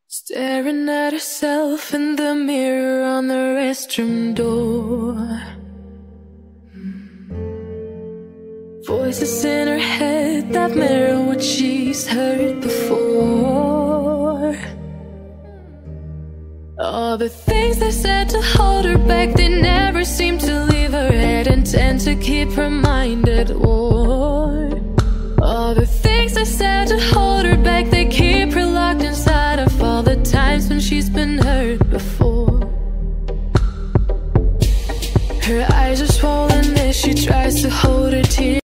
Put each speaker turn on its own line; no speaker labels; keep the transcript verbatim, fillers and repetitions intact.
Staring at herself in the mirror on the restroom door. Voices in her head that mirror what she's heard before. All the things they said to hold her back, they never seem to leave her head and tend to keep her mind at war. All the things they said to hold her back, they keep her locked inside of all the times when she's been hurt before. Her eyes are swollen as she tries to hold her tears.